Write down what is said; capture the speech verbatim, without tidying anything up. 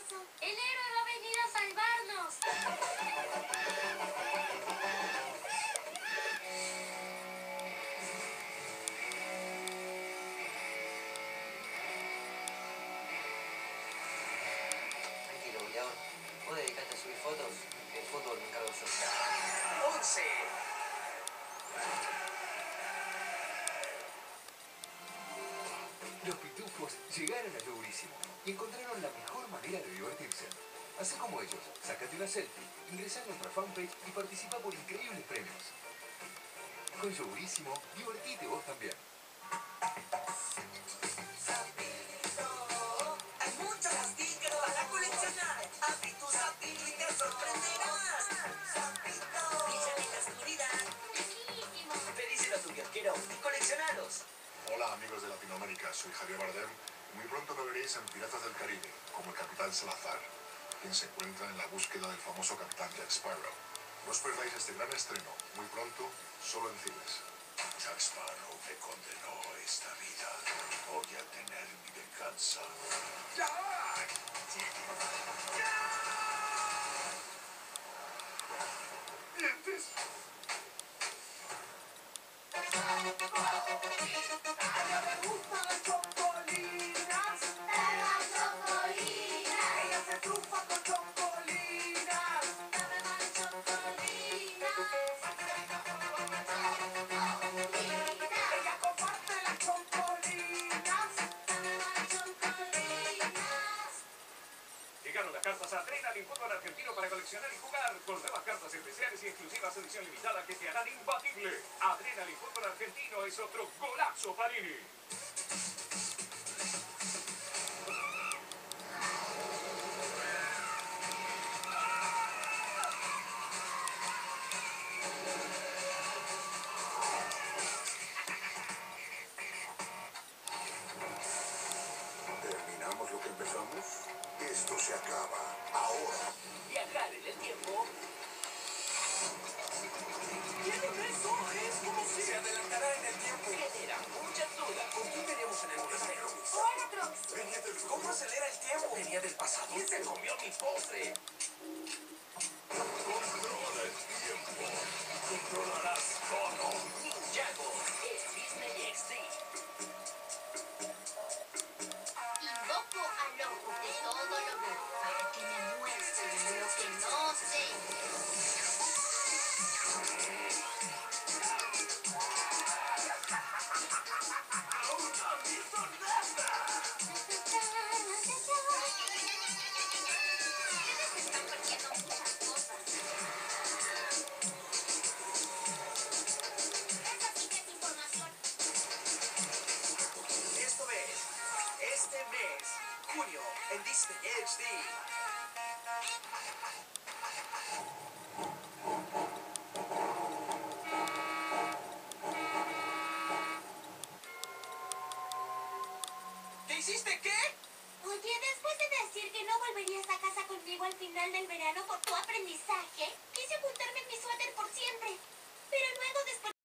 pasa? El héroe va a venir a salvarnos. Tranquilo, goleador. Vos dedicate a subir fotos, que el fútbol me encargo yo. ¡Once! Los pitufos llegaron a Durísimo y encontraron la mejor manera de divertirse. Así como ellos, sácate una selfie, ingresa a nuestra fanpage y participa por increíbles premios. Con Durísimo, divertite vos también. Hay muchos stickers para coleccionar. Abrí tu Zappito y te sorprenderás. Zappito, brilla en la oscuridad. Riquísimo. Pedíselo a tu kiosquero y coleccionalos. Hola amigos de Latinoamérica, soy Javier Bardem y muy pronto me veréis en Piratas del Caribe como el Capitán Salazar, quien se encuentra en la búsqueda del famoso Capitán Jack Sparrow. No os perdáis este gran estreno, muy pronto, solo en cines. Jack Sparrow me condenó a esta vida. Voy a tener mi venganza. ¡Jack! ¡Dientes! Llegaron las cartas Adrenaline Fútbol Argentino para coleccionar y jugar, con nuevas cartas especiales y exclusivas edición limitada que te harán imbatible. Adrenaline Fútbol Argentino es otro golazo Panini. ¿Terminamos lo que empezamos? Esto se acaba ahora. Viajar en el tiempo. ¿Quién eso? Es como si se adelantará en el tiempo. Genera muchas dudas. ¿Con quién veníamos en el monasterio? Hola, Crocs. Venía del ¿Cómo acelera el tiempo? Venía del pasado. ¿Quién se comió mi postre? Controla el tiempo. Controlarás todo. Ninjago es Disney X D. Invoco al ojo de todo lo veo para que me muestre lo que no sé. Están perdiendo muchas cosas. Esa sí que es información. Esto es este mes, junio, en Disney X D. ¿Qué hiciste qué? Oye, después de decir que no volverías a casa conmigo al final del verano por tu aprendizaje, quise juntarme en mi suéter por siempre. Pero luego, después